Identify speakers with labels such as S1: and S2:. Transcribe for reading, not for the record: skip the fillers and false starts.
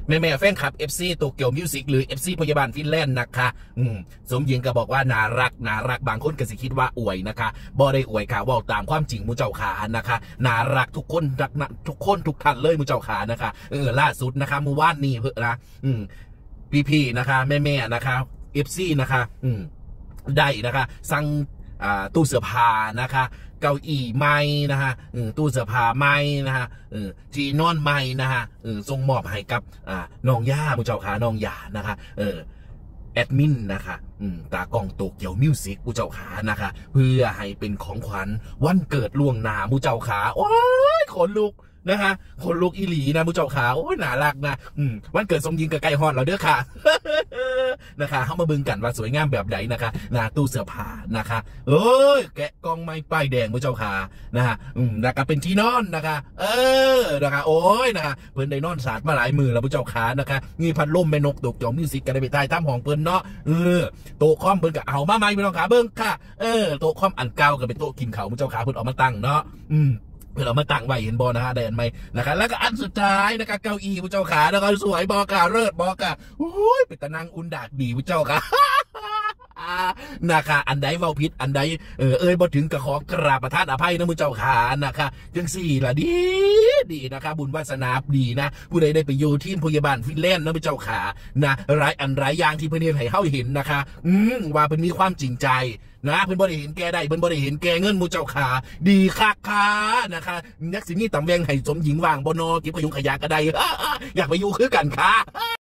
S1: แม่แฟนคลับ FC โตเกียวมิวสิกหรือ FC พยาบาลฟินแลนด์นะคะสมหญิงก็บอกว่าน่ารักบางคนก็สิคิดว่าอวยนะคะบ่ได้อวยค่ะว่าตามความจริงมูเจ้าขานะคะน่ารักทุกคนรักทุกคนทุกท่านเลยมูเจ้าขานะคะล่าสุดนะคะเมื่อวานนี้เพื่อนะพี่นะคะแม่นะคะ FC นะคะได้นะคะสั่งตู้เสื้อผ้านะคะเก้าอี้ไม้นะคะตู้เสื้อผ้าไม้นะคะที่นอนไม้นะคะส่งมอบให้กับน้องย่าผู้เจ้าขาน้องย่านะคะแอดมินนะคะตากล้องโตเกียวมิวสิกผู้เจ้าขานะคะเพื่อให้เป็นของขวัญวันเกิดล่วงหน้าผู้เจ้าขาโอ้ยขนลุกนะคะคนลูกอีหลีนะผู้เจ้าขาโอ้ยน่ารักนะวันเกิดสมยิงกับไก่ฮอนเราเด้อค่ะ นะคะเข้ามาบึงกันว่าสวยงามแบบไหนนะคะตู้เสื้อผ้านะคะแกะกองไม้ป้ายแดงผู้เจ้าขานะคะนะคะเป็นที่นอนนะคะนะคะโอ้ยนะคะเพิ่นได้นอนสาดมาหลายมือแล้วผู้เจ้าขานะคะมีพัดลมแม่นกตกจอมมิวสิกกันได้ไปใต้ถ้ำของเพิ่นเนาะโต๊ะคอมเพิ่นก็เอามาใหม่พี่น้องขาเบิ่งค่ะโต๊ะคอมอันเก่าก็เป็นโต๊ะกินข้าวผู้เจ้าขาเพิ่นเอามาตั้งเนาะเพื่อเรามาตั้งไว้เห็นบอนะฮะได้อันไหมนะคะแล้วก็อันสุดท้ายนะคะเก้าอี้ผู้เจ้าขาแล้วก็สวยบอกาเลิศบอกาโอ้ยเป็นตะนังอุ่นดากดีผู้เจ้าค่ะนะคะอันใดเว้าพิษอันใดบ่ถึงก็ขอกราบประทานอภัยนะผู้เจ้าขานะคะจังสี่ล่ะดีนะคะบุญวาสนาดีนะผู้ใดได้ไปอยู่ทีมพยาบาลฟินแลนด์นะผู้เจ้าขานะหลายอย่างที่เพื่อนให้เฮาเห็นนะคะว่าเพิ่นมีความจริงใจนะเพิ่นบ่ได้เห็นแก่ได้เพิ่นบ่ได้เห็นแก่เงินมูเจ้าขาดีคักค่ะนะคะนักสิมีตำแหน่งให้สมหญิงว่างบ่นอเก็บขยุงขยะก็ได้อยากไปอยู่คือกันค่ะ